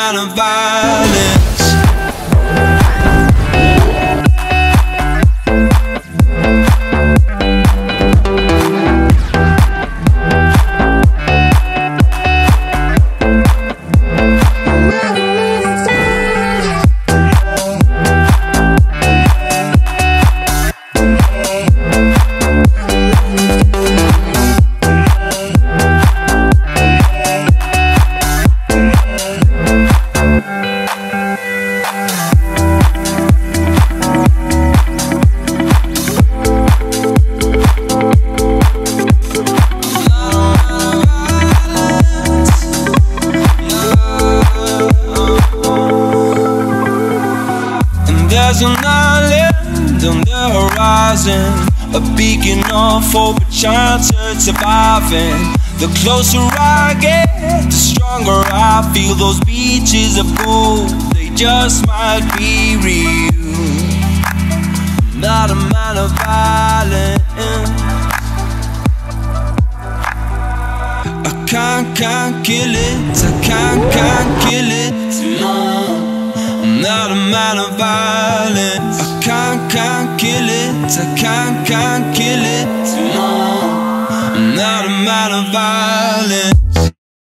man of violence. There's an island on the horizon, a beacon of hope, a chance at surviving. The closer I get, the stronger I feel. Those beaches of gold, they just might be real. I'm not a man of violence. I can't kill it, I can't kill it, no. I'm not a man of violence. I can't kill it, I can't kill it, no. I'm not a man of violence.